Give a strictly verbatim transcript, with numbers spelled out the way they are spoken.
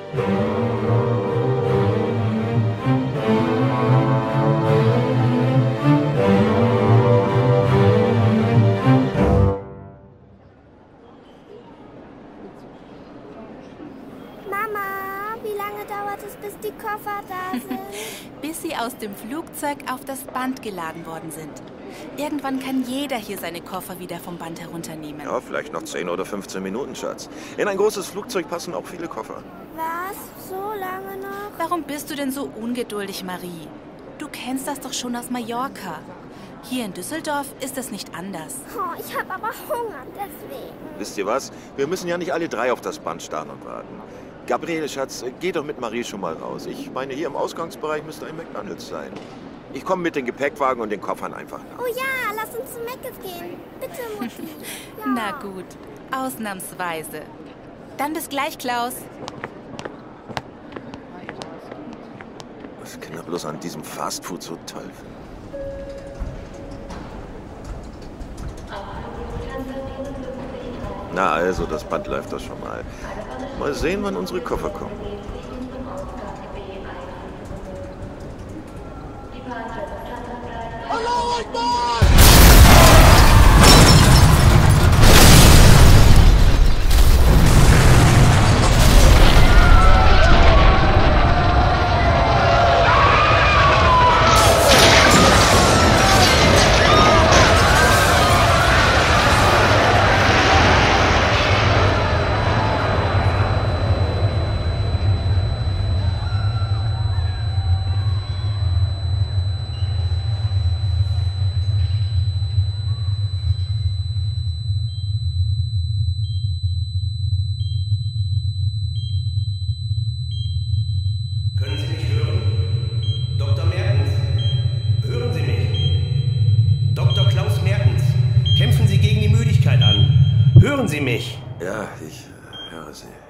Mama, wie lange dauert es, bis die Koffer da sind? Bis sie aus dem Flugzeug auf das Band geladen worden sind. Irgendwann kann jeder hier seine Koffer wieder vom Band herunternehmen. Ja, vielleicht noch zehn oder fünfzehn Minuten, Schatz. In ein großes Flugzeug passen auch viele Koffer. Was? So lange noch? Warum bist du denn so ungeduldig, Marie? Du kennst das doch schon aus Mallorca. Hier in Düsseldorf ist es nicht anders. Oh, ich habe aber Hunger, deswegen. Wisst ihr was? Wir müssen ja nicht alle drei auf das Band starren und warten. Gabriele, Schatz, geh doch mit Marie schon mal raus. Ich meine, hier im Ausgangsbereich müsste ein McDonald's sein. Ich komme mit dem Gepäckwagen und den Koffern einfach nach. Oh ja, lass uns zu Meckes gehen. Bitte, Mutti. Ja. Na gut, ausnahmsweise. Dann bis gleich, Klaus. Was Kinder bloß an diesem Fastfood so toll finden. Na also, das Band läuft doch schon mal. Mal sehen, wann unsere Koffer kommen. Allahu Akbar! Können Sie mich hören? Doktor Mertens, hören Sie mich? Doktor Klaus Mertens, kämpfen Sie gegen die Müdigkeit an. Hören Sie mich? Ja, ich höre Sie.